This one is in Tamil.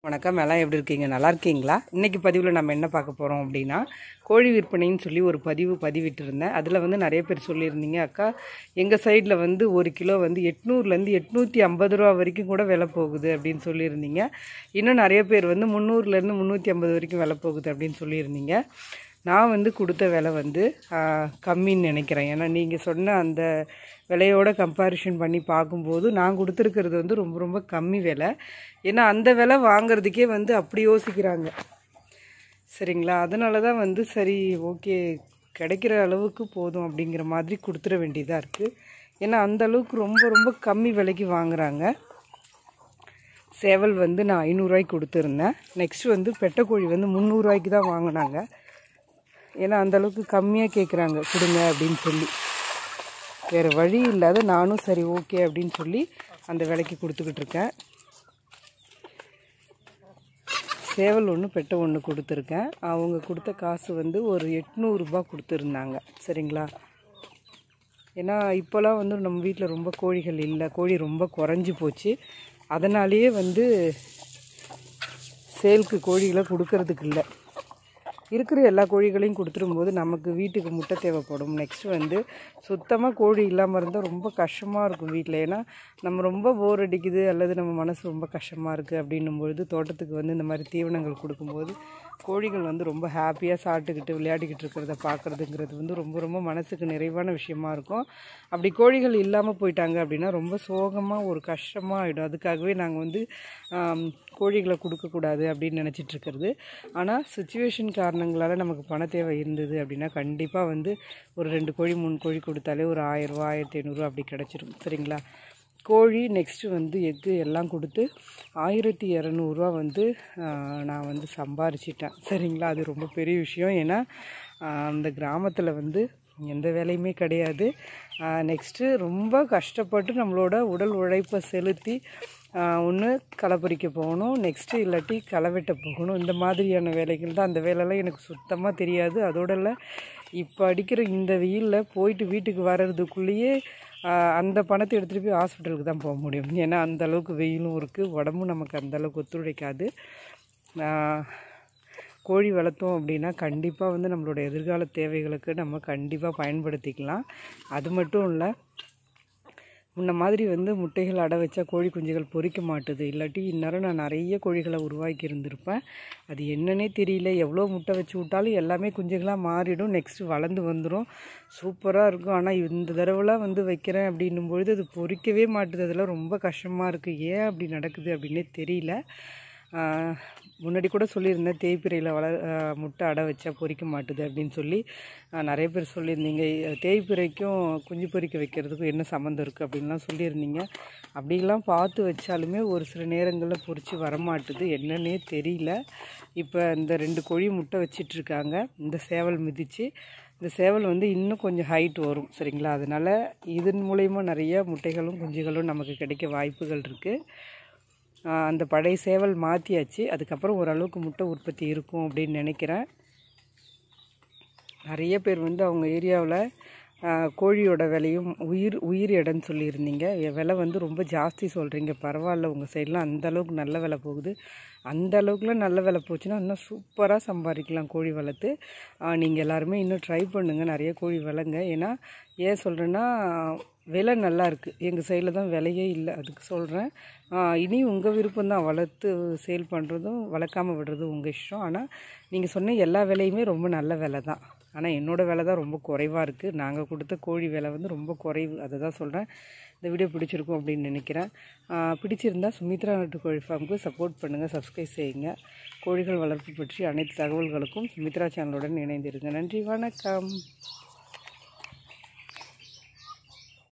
வணக்கம். எல்லாம் எப்படி இருக்கீங்க? நல்லா இருக்கீங்களா? இன்றைக்கி பதிவில் நம்ம என்ன பார்க்க போகிறோம் அப்படின்னா, கோழி விற்பனைன்னு சொல்லி ஒரு பதிவிட்டிருந்தேன். அதில் வந்து நிறைய பேர் சொல்லியிருந்தீங்க, அக்கா எங்கள் சைடில் வந்து ஒரு கிலோ வந்து 800லேருந்து 850 ரூபா வரைக்கும் கூட விலை போகுது அப்படின்னு சொல்லியிருந்தீங்க. இன்னும் நிறைய பேர் வந்து 300லேருந்து 350 வரைக்கும் விலை போகுது அப்படின்னு சொல்லியிருந்தீங்க. நான் வந்து கொடுத்த விலை வந்து கம்மின்னு நினைக்கிறேன். ஏன்னா நீங்கள் சொன்ன அந்த விலையோட கம்பேரிஷன் பண்ணி பார்க்கும்போது நான் கொடுத்துருக்கிறது வந்து ரொம்ப ரொம்ப கம்மி விலை. ஏன்னா அந்த விலை வாங்கிறதுக்கே வந்து அப்படி யோசிக்கிறாங்க, சரிங்களா? அதனால தான் வந்து சரி ஓகே கிடைக்கிற அளவுக்கு போதும் அப்படிங்கிற மாதிரி கொடுத்துட வேண்டியதாக இருக்குது. ஏன்னா அந்த அளவுக்கு ரொம்ப ரொம்ப கம்மி விலைக்கு வாங்குகிறாங்க. சேவல் வந்து நான் 500 ரூபாய்க்கு கொடுத்துருந்தேன். நெக்ஸ்ட் வந்து பெட்டைக்கோழி வந்து 300 ரூபாய்க்கு தான் வாங்கினாங்க. ஏன்னா அந்தளவுக்கு கம்மியாக கேட்குறாங்க கொடுங்க அப்படின்னு சொல்லி. வேறு வழி இல்லாத நானும் சரி ஓகே அப்படின்னு சொல்லி அந்த விலைக்கு கொடுத்துக்கிட்டு இருக்கேன். சேவல் ஒன்று பெட்டை ஒன்று கொடுத்துருக்கேன். அவங்க கொடுத்த காசு வந்து ஒரு 800 ரூபா கொடுத்துருந்தாங்க, சரிங்களா? ஏன்னா இப்போலாம் வந்து நம்ம வீட்டில் ரொம்ப கோழிகள் இல்லை, கோழி ரொம்ப குறைஞ்சி போச்சு. அதனாலேயே வந்து சேலுக்கு கோழிகளை கொடுக்கறதுக்கு இல்லை. இருக்கிற எல்லா கோழிகளையும் கொடுத்துரும்போது நமக்கு வீட்டுக்கு முட்டை தேவைப்படும். நெக்ஸ்ட்டு வந்து சுத்தமாக கோழி இல்லாமல் இருந்தால் ரொம்ப கஷ்டமாக இருக்கும் வீட்டில். ஏன்னா நம்ம ரொம்ப போர் அடிக்குது அல்லது நம்ம மனசு ரொம்ப கஷ்டமாக இருக்குது அப்படின்னும்பொழுது தோட்டத்துக்கு வந்து இந்த மாதிரி தீவனங்கள் கொடுக்கும்போது கோழிகள் வந்து ரொம்ப ஹாப்பியாக சாப்பிட்டுக்கிட்டு விளையாடிக்கிட்டு இருக்கிறத பார்க்குறதுங்கிறது வந்து ரொம்ப ரொம்ப மனசுக்கு நிறைவான விஷயமா இருக்கும். அப்படி கோழிகள் இல்லாமல் போயிட்டாங்க அப்படின்னா ரொம்ப சோகமாக ஒரு கஷ்டமாக ஆகிடும். அதுக்காகவே நாங்கள் வந்து கோழிகளை கொடுக்கக்கூடாது அப்படின்னு நினச்சிட்ருக்கிறது. ஆனால் சுச்சுவேஷன் காரணங்களால் நமக்கு பண தேவை இருந்தது அப்படின்னா கண்டிப்பாக வந்து ஒரு 2 கோழி 3 கோழி கொடுத்தாலே ஒரு 1000 ரூபா 1500 அப்படி கிடச்சிரும், சரிங்களா? கோழி நெக்ஸ்ட்டு வந்து எக்கு எல்லாம் கொடுத்து 1200 வந்து நான் வந்து சம்பாரிச்சிட்டேன், சரிங்களா? அது ரொம்ப பெரிய விஷயம். ஏன்னா அந்த கிராமத்தில் வந்து எந்த வேலையுமே கிடையாது. நெக்ஸ்ட்டு ரொம்ப கஷ்டப்பட்டு நம்மளோட உடல் உழைப்பை செலுத்தி ஒன்று களை பறிக்க போகணும், நெக்ஸ்ட்டு இல்லாட்டி களை வெட்ட போகணும். இந்த மாதிரியான வேலைகள் தான். அந்த வேலைலாம் எனக்கு சுத்தமாக தெரியாது. அதோட இல்லை, இப்போ அடிக்கிற இந்த வெயிலில் போயிட்டு வீட்டுக்கு வர்றதுக்குள்ளேயே அந்த பணத்தை எடுத்துகிட்டு போய் ஹாஸ்பிட்டலுக்கு தான் போக முடியும். ஏன்னா அந்தளவுக்கு வெயிலும் இருக்குது, உடம்பும் நமக்கு அந்தளவுக்கு ஒத்துழைக்காது. கோழி வளர்த்தோம் அப்படின்னா கண்டிப்பாக வந்து நம்மளோட எதிர்கால தேவைகளுக்கு நம்ம கண்டிப்பாக பயன்படுத்திக்கலாம். அது மட்டும் இல்லை, முன்ன மாதிரி வந்து முட்டைகள் அடை வச்சா கோழி குஞ்சுகள் பொறிக்க மாட்டுது. இல்லாட்டி இந்நேரம் நான் நிறைய கோழிகளை உருவாக்கி இருந்திருப்பேன். அது என்னன்னே தெரியல. எவ்வளோ முட்டை வச்சு விட்டாலும் எல்லாமே குஞ்சுகளாக மாறிடும். நெக்ஸ்ட்டு வளர்ந்து வந்துடும், சூப்பராக இருக்கும். ஆனால் இந்த தடவைலாம் வந்து வைக்கிறேன் அப்படின்னும்பொழுது அது பொறிக்கவே மாட்டுது. அதெல்லாம் ரொம்ப கஷ்டமாக இருக்குது. ஏன் அப்படி நடக்குது அப்படின்னே தெரியல. முன்னாடி கூட சொல்லியிருந்தேன், தேய்பிரையில் முட்டை அடை வச்சா பொறிக்க மாட்டுது அப்படின்னு சொல்லி நிறைய பேர் சொல்லியிருந்தீங்க. தேய்பிரைக்கும் குஞ்சு பொறிக்க வைக்கிறதுக்கும் என்ன சம்மந்தம் இருக்குது அப்படின்லாம் சொல்லியிருந்தீங்க. அப்படிலாம் பார்த்து வச்சாலுமே ஒரு சில நேரங்களில் பொறிச்சு வரமாட்டுது, என்னன்னே தெரியல. இப்போ இந்த 2 கோழி முட்டை வச்சிட்ருக்காங்க. இந்த சேவல் மிதித்து இந்த சேவல் வந்து இன்னும் கொஞ்சம் ஹைட் வரும், சரிங்களா? அதனால் இதன் மூலயமா நிறைய முட்டைகளும் குஞ்சுகளும் நமக்கு கிடைக்க வாய்ப்புகள் இருக்குது. அந்த பழைய சேவல் மாற்றியாச்சு. அதுக்கப்புறம் ஓரளவுக்கு முட்டை உற்பத்தி இருக்கும் அப்படின்னு நினைக்கிறேன். நிறைய பேர் வந்து அவங்க ஏரியாவில் கோழியோட விலையும் உயிர் எடைன்னு சொல்லியிருந்தீங்க. விலை வந்து ரொம்ப ஜாஸ்தி சொல்கிறீங்க, பரவாயில்ல உங்கள் சைட்லாம் அந்தளவுக்கு நல்ல விலை போகுது. அந்த அளவுக்குலாம் நல்ல விலை போச்சுன்னா இன்னும் சூப்பராக சம்பாதிக்கலாம் கோழி வளர்த்து. நீங்கள் எல்லாருமே இன்னும் ட்ரை பண்ணுங்கள், நிறைய கோழி வளங்க. ஏன்னா ஏன் சொல்கிறேன்னா விலை நல்லா இருக்குது. எங்கள் சைடில் தான் விலையே இல்லை, அதுக்கு சொல்கிறேன். இனி உங்கள் விருப்பம் தான், வளர்த்து சேல் பண்ணுறதும் வளர்க்காமல் விடுறதும் உங்கள் இஷ்டம். ஆனால் நீங்கள் சொன்ன எல்லா விலையுமே ரொம்ப நல்ல விலை தான். ஆனால் என்னோடய விலை தான் ரொம்ப குறைவாக இருக்குது. நாங்கள் கொடுத்த கோழி விலை வந்து ரொம்ப குறைவு, அதை தான் சொல்கிறேன். இந்த வீடியோ பிடிச்சிருக்கும் அப்படின்னு நினைக்கிறேன். பிடிச்சிருந்தால் சுமித்ரா நாட்டு கோழி ஃபார்முக்கு சப்போர்ட் பண்ணுங்கள், சப்ஸ்கிரைப் செய்யுங்க. கோழிகள் வளர்ப்பு பற்றி அனைத்து தகவல்களுக்கும் சுமித்ரா சேனலுடன் இணைந்திருங்க. நன்றி, வணக்கம்.